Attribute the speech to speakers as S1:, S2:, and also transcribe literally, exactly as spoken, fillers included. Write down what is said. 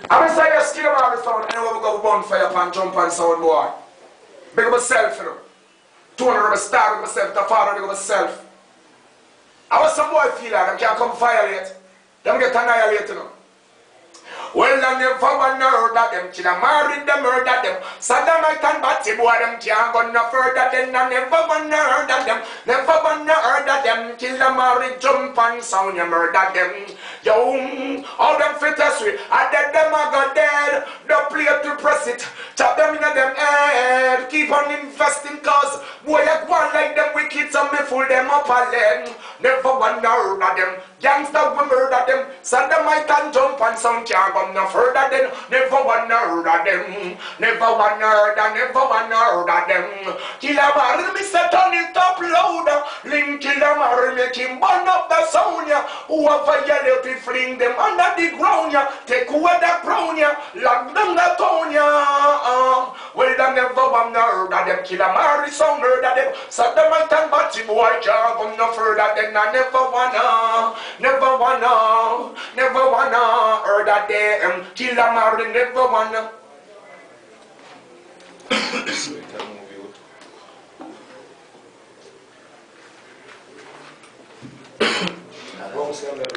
S1: I'm inside the skill of the sound, and we go bonfire and jump and sound boy. Big up myself, you know. two hundred of a star, big up myself, the father, big up myself. I was some boy feel like them can't come violate. Them get annihilated, you know. Well, I never wanna murder them, till I married them, murder them. Sodomite and Batty boy, them can't go no further than I never wanna murder them. Never wanna murder them, till I married jump and sound, you murder them. Yo, all them fittest we, I dead them, I got dead. No play to press it, chop them in them head. Keep on investing, cause boy, I go on like them wicked, so me fool them up a leg. Never wanna murder them, gangsta we murder them. Sodomite and jump and sound can't go no further than never wanna murder them. Never wanna murder, never wanna murder them. Kill a man, me say turn it up louder. Link kill a man, make him burn up the sound ya. Whoever yell it, fling them under the ground ya. Take away the crown ya, lock them the town ya. Uh, well, I never wanna murder them. Kill a man, sound murder them. Sodomite and Batty boy can't go no further than I never wanna, never wanna, never wanna murder them. Kill a man, never wanna. Vamos a